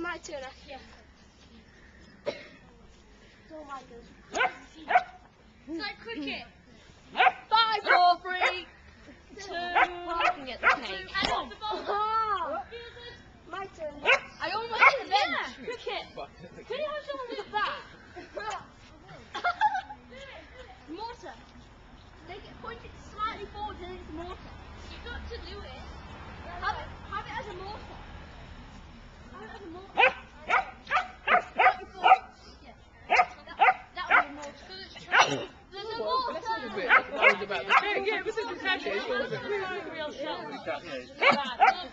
my turn. Yeah. It's all my turn. It's like cricket. 5, 4, 3, 2. I can get the cake. And off the ball. Oh. My turn. I almost hit the bench. Cricket. Can you have someone with that? Mortar. Point it slightly forward and it's a mortar. You've got to do it. Have it as a mortar. Have it as a mortar. Slightly forward. Yeah. That was a mortar. There's a mortar. That was about the cake. Yeah, this is exactly. Real shot.